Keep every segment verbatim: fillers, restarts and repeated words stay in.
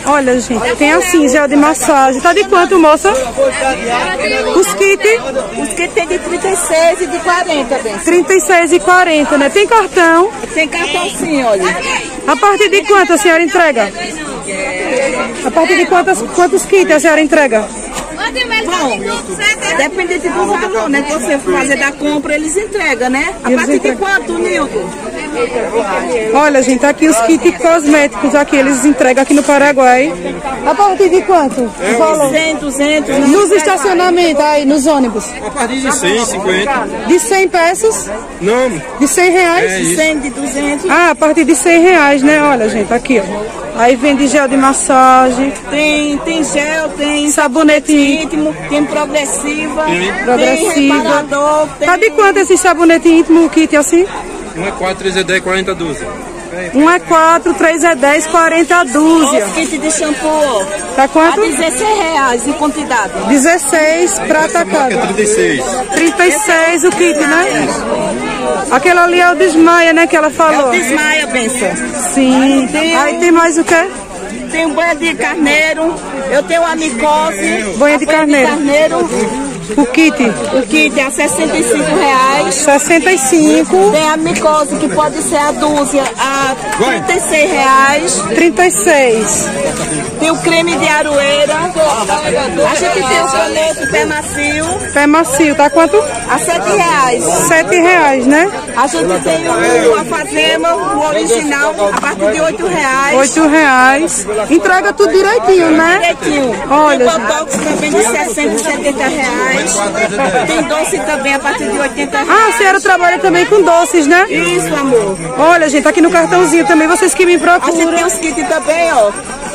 Olha, gente, tem assim, gel de massagem. Tá de quanto, moça? Os kits? Os kits tem de trinta e seis e de quarenta, bem. trinta e seis e quarenta, né? Tem cartão? Tem cartão sim, olha. A partir de quanto a senhora entrega? A partir de quantos, quantos kits a senhora entrega? Bom, dependente do valor, né? Que você fazer da compra, eles entregam, né? A Eles partir entregam. de quanto, Nilton? Olha, gente, aqui os kits cosméticos, aqui eles entregam aqui no Paraguai. A partir de quanto? O valor? cem, duzentos. Nos estacionamentos, aí, nos ônibus. A partir de cem, cinquenta. De cem peças? Não. De cem reais? É isso. cem, de duzentos. Ah, a partir de cem reais, né? Olha, gente, aqui, ó. Aí vende gel de massagem, Tem, tem gel, tem sabonete íntimo, tem progressiva, tem progressiva. reparador, tem... Tá de quanto esse sabonete íntimo, o kit assim? um é quatro, três é dez, quarenta a dúzia. um é quatro, três é dez, quarenta a dúzia. Os kits de shampoo Tá a quanto? dezesseis reais em quantidade. dezesseis prata Essa marca é cada. trinta e seis. trinta e seis o kit, né? Aquele ali é o desmaia, né, que ela É o falou. desmaia, benção. Sim. Tem Aí um- tem mais o quê? Tem banha de carneiro, eu tenho a micose. Banha de a carneiro. carneiro. O kit, O kit é sessenta e cinco reais. sessenta e cinco, Tem a micose, que pode ser a dúzia, a trinta e seis reais. trinta e seis. Tem o creme de aroeira. A gente tem o canete pé macio Pé macio, tá quanto? a sete reais. sete reais, né? A gente tem o alfazema, o original, a partir de oito reais. oito reais. Entrega tudo direitinho, né? Direitinho. Olha, Tem botox também de sessenta e setenta reais. Tem doce também a partir de oitenta reais. Ah, a senhora trabalha também com doces, né? Isso, amor. Olha, gente, aqui no cartãozinho também, vocês que me A gente tem procuram. os kits também, ó.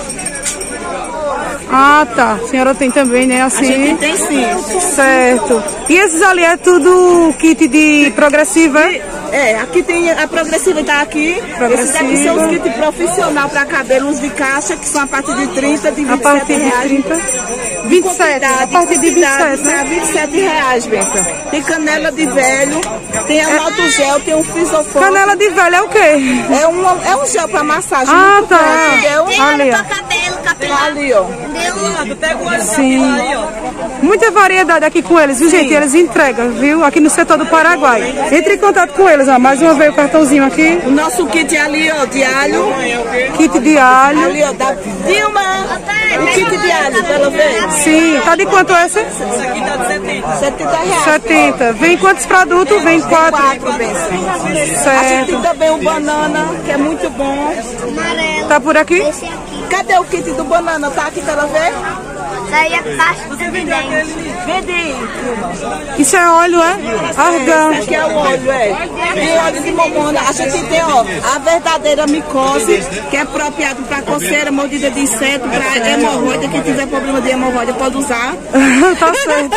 Ah, tá. A senhora tem também, né? A Assim. gente tem sim. Certo. E esses ali é tudo kit de progressiva? É, aqui tem a progressiva, tá aqui. Esses aqui são os kits profissional para cabelos de caixa, que são a partir de trinta, de A vinte e partir sete de reais. trinta? vinte e sete. A partir de vinte e sete, né? vinte e sete reais, Benção. Tem canela de velho, tem a Malto Gel, tem um Fisofone. Canela de velho é o quê? É um, é um gel para massagem. Ah, muito tá. bom, entendeu? Ali, ó. Cabelo, cabelo. Tá ali, ó. Sim. Muita variedade aqui com eles, viu, gente? Eles entregam, viu? Aqui no setor do Paraguai. Entre em contato com eles, ó. Mais uma vez o cartãozinho aqui. O nosso kit é ali, ó, de alho. Kit de alho. Ali, ó, da Dilma. O kit de alho, pelo menos. Sim. Tá de quanto essa? setenta reais. setenta. Vem quantos produtos? Vem quatro. Quatro, Benção. A gente Certo. tem também o banana, que é muito bom. Amarelo. Tá por aqui? Esse aqui. Cadê o kit do banana? Tá aqui, quero ver? Isso aí é pasta de dente. Vende aí. Isso é óleo, é? Argan. Esse aqui é o óleo, é. Tem óleo de mamona. A gente tem, ó, a verdadeira micose, que é apropriado para coceira, mordida de inseto, para hemorroida. Quem tiver problema de hemorroida pode usar. Tá certo.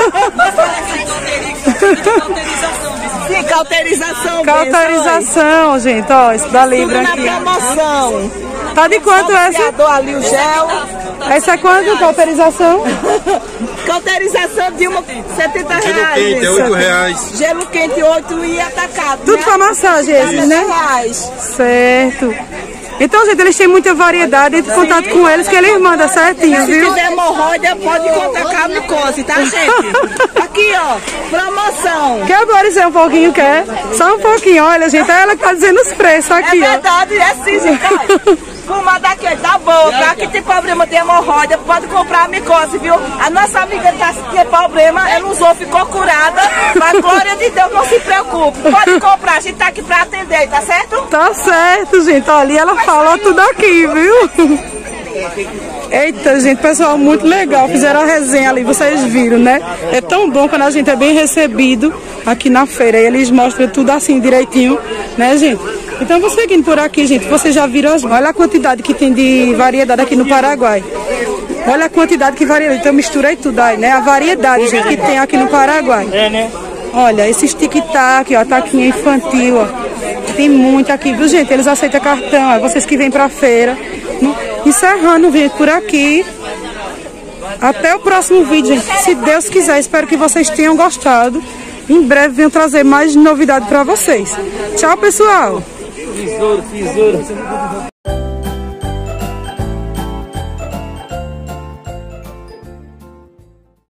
Sim, cauterização. Cauterização, gente, ó, isso da Tudo Libra na aqui. promoção. Tá de quanto essa? Afiador ali, o gel. Essa é quanto? Cauterização? Cauterização de uma setenta Gelo reais. quente é oito reais. Gelo quente, oito e atacado. Tudo né? pra massagem esses, né? Reais. Certo. Então, gente, eles têm muita variedade. Entre em contato com eles que eles mandam certinho, Se viu? tiver hemorroida, pode contar com a micose, tá, gente? Aqui, ó, promoção. Quer aparecer um pouquinho, quer? Só um pouquinho, olha, gente, ela tá dizendo os preços É aqui, ó. verdade, é sim, gente. Olha. Fuma daqui, ó, da boca. Quem tem problema de hemorroida, pode comprar a micose, viu? A nossa amiga tá tem problema, ela usou, ficou curada. Mas, glória de Deus, não se preocupe. Pode comprar, a gente tá aqui pra atender, tá certo? Tá certo, gente, olha, e ela falou tudo aqui, viu? Eita, gente, pessoal, muito legal. Fizeram a resenha ali, vocês viram, né? É tão bom quando a gente é bem recebido aqui na feira. E eles mostram tudo assim direitinho, né, gente? Então, vou seguindo por aqui, gente. Vocês já viram, as... olha a quantidade que tem de variedade aqui no Paraguai. Olha a quantidade que varia. Então, misturei tudo aí, né? A variedade, gente, que tem aqui no Paraguai. Olha, esses tic-tac, ó, taquinha infantil, ó. Tem muito aqui, viu, gente? Eles aceitam cartão, ó. Vocês que vêm pra feira. Encerrando o vídeo por aqui. Até o próximo vídeo, gente. Se Deus quiser, espero que vocês tenham gostado. Em breve venho trazer mais novidade pra vocês. Tchau, pessoal! Tesouro, tesouro.